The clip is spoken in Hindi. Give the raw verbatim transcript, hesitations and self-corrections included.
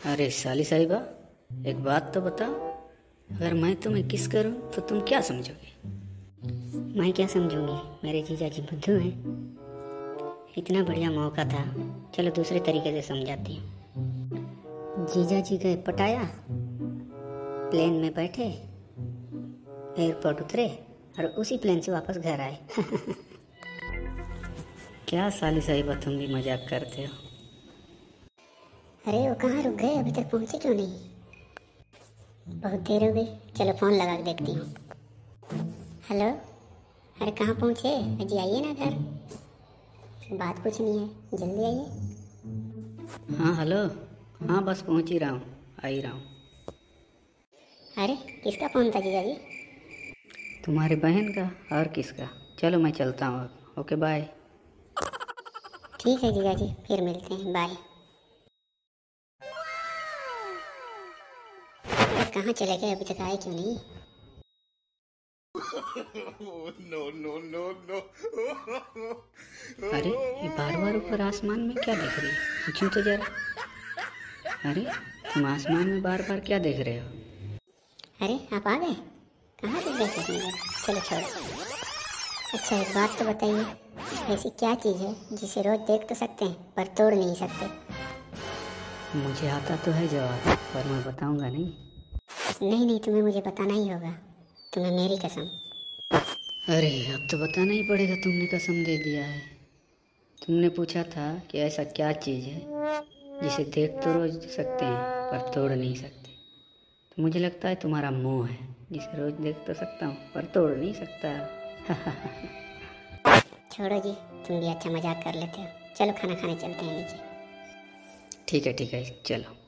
अरे साली साहिबा, एक बात तो बताओ। अगर मैं तुम्हें किस करूं तो तुम क्या समझोगे? मैं क्या समझूंगी, मेरे जीजा जी बुद्धू हैं। इतना बढ़िया मौका था, चलो दूसरे तरीके से समझाती हूँ। जीजा जी गए पटाया, प्लेन में बैठे, एयरपोर्ट उतरे और उसी प्लेन से वापस घर आए। क्या साली साहिबा, तुम भी मजाक करते हो? अरे वो कहाँ रुक गए, अभी तक पहुँचे क्यों नहीं? बहुत देर हो गई, चलो फ़ोन लगा के देखती हूँ। हेलो, अरे कहाँ पहुँचे? अजी आइए ना घर, बात कुछ नहीं है, जल्दी आइए। हाँ हेलो, हाँ बस पहुंच ही रहा हूँ, आ ही रहा हूँ। अरे किसका फ़ोन था जीजा जी? तुम्हारी बहन का, और किसका। चलो मैं चलता हूँ अब। Okay bye. ठीक है जीजा जी, फिर मिलते हैं, बाय। अरे कहाँ चले गए, अभी तक आए क्यों नहीं? no, no, no, no. अरे ये बार बार ऊपर आसमान में क्या देख रही है? पूछूं तो जरा। अरे तुम आसमान में बार बार क्या देख रहे हो? अरे आप आ गए, कहाँ रुक गए थे? चलो छोड़ो। अच्छा एक बात तो बताइए, ऐसी क्या चीज़ है जिसे रोज देख तो सकते हैं पर तोड़ नहीं सकते? मुझे आता तो है जवाब, पर मैं बताऊंगा नहीं। नहीं नहीं, तुम्हें मुझे बताना ही होगा, तुम्हें मेरी कसम। अरे अब तो बताना ही पड़ेगा, तुमने कसम दे दिया है। तुमने पूछा था कि ऐसा क्या चीज़ है जिसे देख तो रोज सकते हैं पर तोड़ नहीं सकते। तो मुझे लगता है तुम्हारा मुंह है, जिसे रोज देख तो सकता हूँ पर तोड़ नहीं सकता। छोड़ो जी, तुम भी अच्छा मजाक कर लेते हो। चलो खाना खाने चलते हैं नीचे। ठीक है ठीक है, चलो।